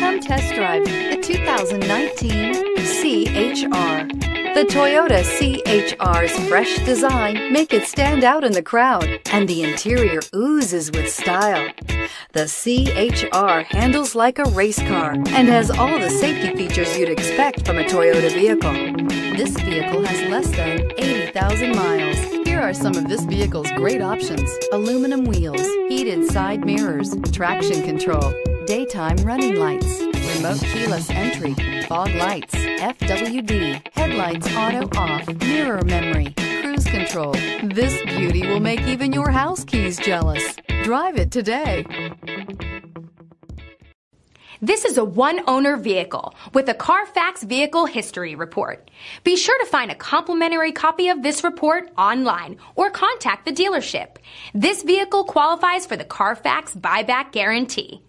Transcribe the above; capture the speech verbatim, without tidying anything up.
Come test drive the two thousand nineteen C H R. The Toyota C H R's fresh design make it stand out in the crowd, and the interior oozes with style. The C H R handles like a race car and has all the safety features you'd expect from a Toyota vehicle. This vehicle has less than eighty thousand miles. Here are some of this vehicle's great options: aluminum wheels, heated side mirrors, traction control, daytime running lights, remote keyless entry, fog lights, F W D, headlights auto off, mirror memory, cruise control. This beauty will make even your house keys jealous. Drive it today. This is a one-owner vehicle with a Carfax Vehicle History Report. Be sure to find a complimentary copy of this report online or contact the dealership. This vehicle qualifies for the Carfax Buyback Guarantee.